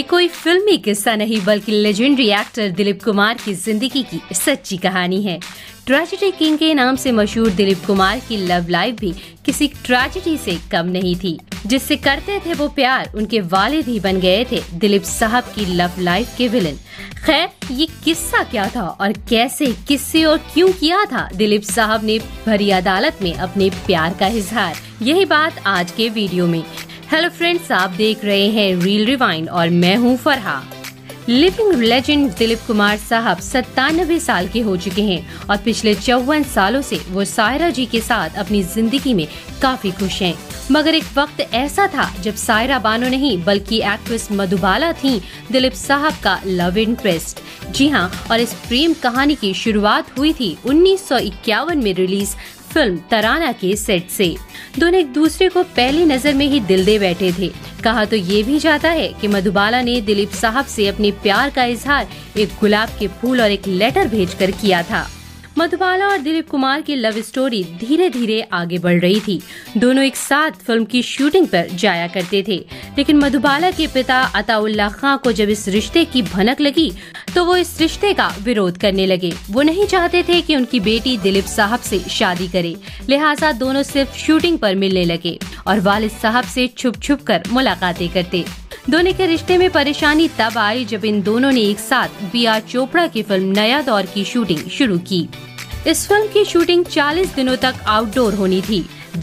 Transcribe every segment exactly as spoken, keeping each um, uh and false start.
कोई फिल्मी किस्सा नहीं बल्कि लेजेंडरी एक्टर दिलीप कुमार की जिंदगी की सच्ची कहानी है। ट्रेजेडी किंग के नाम से मशहूर दिलीप कुमार की लव लाइफ भी किसी ट्रेजेडी से कम नहीं थी। जिससे करते थे वो प्यार, उनके वालिद ही बन गए थे दिलीप साहब की लव लाइफ के विलन। खैर, ये किस्सा क्या था और कैसे, किससे और क्यों किया था दिलीप साहब ने भरी अदालत में अपने प्यार का इजहार, यही बात आज के वीडियो में। हेलो फ्रेंड्स, आप देख रहे हैं रील रिवाइंड और मैं हूँ फरहा। लिविंग लेजेंड दिलीप कुमार साहब सत्तानवे साल के हो चुके हैं और पिछले चौवन सालों से वो सायरा जी के साथ अपनी जिंदगी में काफी खुश हैं। मगर एक वक्त ऐसा था जब सायरा बानो नहीं बल्कि एक्ट्रेस मधुबाला थीं दिलीप साहब का लव इंटरेस्ट। जी हाँ, और इस प्रेम कहानी की शुरुआत हुई थी उन्नीस सौ इक्यावन में रिलीज फिल्म तराना के सेट से। दोनों एक दूसरे को पहली नजर में ही दिल दे बैठे थे। कहा तो ये भी जाता है कि मधुबाला ने दिलीप साहब से अपने प्यार का इजहार एक गुलाब के फूल और एक लेटर भेजकर किया था। मधुबाला और दिलीप कुमार की लव स्टोरी धीरे धीरे आगे बढ़ रही थी। दोनों एक साथ फिल्म की शूटिंग पर जाया करते थे, लेकिन मधुबाला के पिता अताउल्लाह खां को जब इस रिश्ते की भनक लगी तो वो इस रिश्ते का विरोध करने लगे। वो नहीं चाहते थे कि उनकी बेटी दिलीप साहब से शादी करे, लिहाजा दोनों सिर्फ शूटिंग पर मिलने लगे और वालिद साहब से छुप छुप कर मुलाकातें करते। दोनों के रिश्ते में परेशानी तब आई जब इन दोनों ने एक साथ बी आर चोपड़ा की फिल्म नया दौर की शूटिंग शुरू की। इस फिल्म की शूटिंग चालीस दिनों तक आउटडोर होनी थी।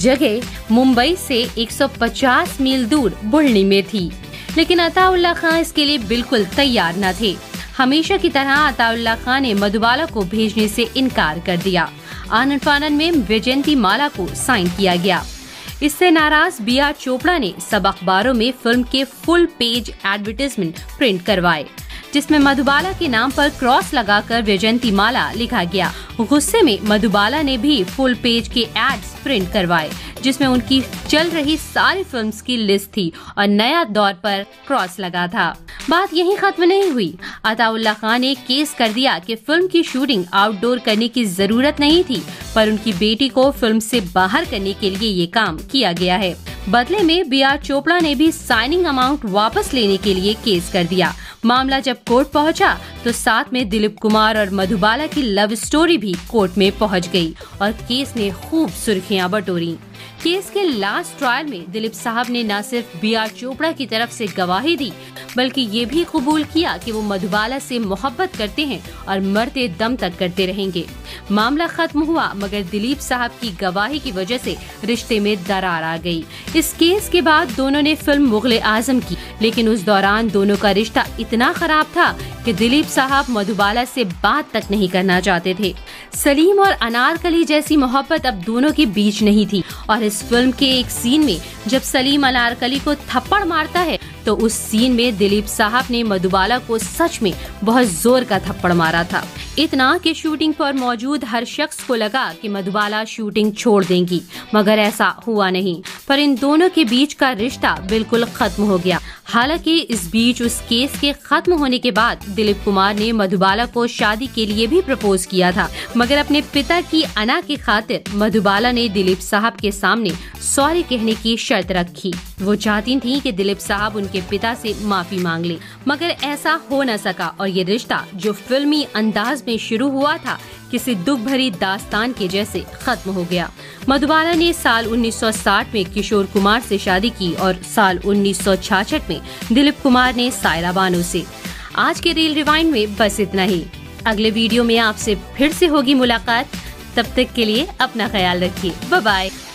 जगह मुंबई से एक सौ पचास मील दूर बुढ़नी में थी, लेकिन अताउल्लाह खां इसके लिए बिल्कुल तैयार न थे। हमेशा की तरह अताउल्लाह खां ने मधुबाला को भेजने से इनकार कर दिया। आनन फानन में वैजयंती माला को साइन किया गया। इससे नाराज बी आर चोपड़ा ने सब अखबारों में फिल्म के फुल पेज एडवर्टाइजमेंट प्रिंट करवाए, जिसमें मधुबाला के नाम पर क्रॉस लगाकर वैजयंती माला लिखा गया। गुस्से में मधुबाला ने भी फुल पेज के एड्स प्रिंट करवाए, जिसमें उनकी चल रही सारी फिल्म्स की लिस्ट थी और नया दौर पर क्रॉस लगा था। बात यहीं खत्म नहीं हुई। अताउल्लाह खां ने केस कर दिया कि फिल्म की शूटिंग आउटडोर करने की जरूरत नहीं थी, पर उनकी बेटी को फिल्म से बाहर करने के लिए ये काम किया गया है। बदले में बी आर चोपड़ा ने भी साइनिंग अमाउंट वापस लेने के लिए केस कर दिया। मामला जब कोर्ट पहुंचा तो साथ में दिलीप कुमार और मधुबाला की लव स्टोरी भी कोर्ट में पहुंच गई और केस ने खूब सुर्खियां बटोरी। केस के लास्ट ट्रायल में दिलीप साहब ने न सिर्फ बी आर चोपड़ा की तरफ से गवाही दी, बल्कि ये भी कबूल किया कि वो मधुबाला से मोहब्बत करते हैं और मरते दम तक करते रहेंगे। मामला खत्म हुआ, मगर दिलीप साहब की गवाही की वजह से रिश्ते में दरार आ गई। इस केस के बाद दोनों ने फिल्म मुगले आजम की, लेकिन उस दौरान दोनों का रिश्ता इतना खराब था कि दिलीप साहब मधुबाला से बात तक नहीं करना चाहते थे। सलीम और अनारकली जैसी मोहब्बत अब दोनों के बीच नहीं थी और इस फिल्म के एक सीन में जब सलीम अनारकली को थप्पड़ मारता है तो उस सीन में दिलीप साहब ने मधुबाला को सच में बहुत जोर का थप्पड़ मारा था। इतना कि शूटिंग पर मौजूद हर शख्स को लगा कि मधुबाला शूटिंग छोड़ देंगी, मगर ऐसा हुआ नहीं। पर इन दोनों के बीच का रिश्ता बिल्कुल खत्म हो गया। हालांकि इस बीच उस केस के खत्म होने के बाद दिलीप कुमार ने मधुबाला को शादी के लिए भी प्रपोज किया था, मगर अपने पिता की अना की खातिर मधुबाला ने दिलीप साहब के सामने सॉरी कहने की शर्त रखी। वो चाहती थी कि दिलीप साहब उनके पिता से माफी मांग ले, मगर ऐसा हो न सका और ये रिश्ता जो फिल्मी अंदाज में शुरू हुआ था किसी दुख भरी दास्तान के जैसे खत्म हो गया। मधुबाला ने साल उन्नीस सौ साठ में किशोर कुमार से शादी की और साल उन्नीस सौ छियासठ में दिलीप कुमार ने सायरा बानो से। आज के रील रिवाइंड में बस इतना ही। अगले वीडियो में आपसे फिर से होगी मुलाकात। तब तक के लिए अपना ख्याल रखिए। Bye bye.